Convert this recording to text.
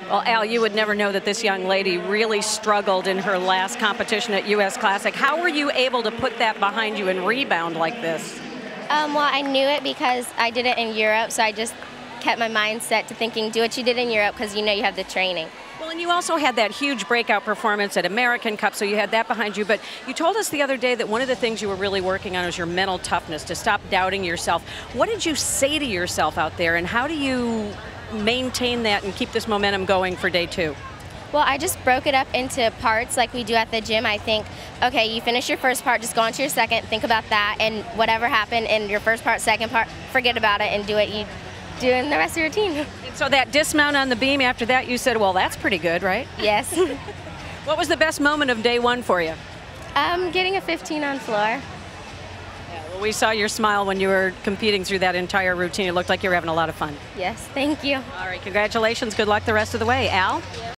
Well, Al, you would never know that this young lady really struggled in her last competition at U.S. Classic. How were you able to put that behind you and rebound like this? Well, I knew it because I did it in Europe, so I just kept my mind set to thinking, do what you did in Europe because you know you have the training. Well, and you also had that huge breakout performance at American Cup, so you had that behind you. But you told us the other day that one of the things you were really working on was your mental toughness, to stop doubting yourself. What did you say to yourself out there, and how do you maintain that and keep this momentum going for day two? Well, I just broke it up into parts like we do at the gym. I think, okay, you finish your first part, just go on to your second, think about that, and whatever happened in your first part, second part, forget about it and do what you do in the rest of your routine. So that dismount on the beam, after that you said, well, that's pretty good, right? Yes. What was the best moment of day one for you? Getting a 15 on floor. Yeah, well, we saw your smile when you were competing through that entire routine. It looked like you were having a lot of fun. Yes, thank you. All right, congratulations. Good luck the rest of the way. Al?